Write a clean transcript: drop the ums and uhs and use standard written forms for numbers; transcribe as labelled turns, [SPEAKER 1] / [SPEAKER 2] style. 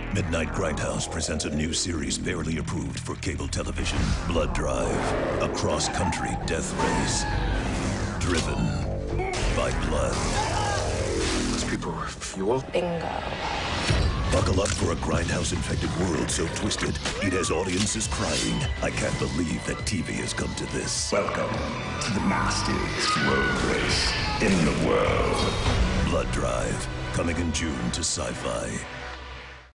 [SPEAKER 1] Midnight Grindhouse presents a new series barely approved for cable television. Blood Drive, a cross-country death race. Driven by blood.
[SPEAKER 2] Those people were fuel?
[SPEAKER 3] Bingo.
[SPEAKER 1] Buckle up for a Grindhouse-infected world so twisted, it has audiences crying. I can't believe that TV has come to this.
[SPEAKER 4] Welcome to the nastiest road race in the world.
[SPEAKER 1] Blood Drive, coming in June to SyFy.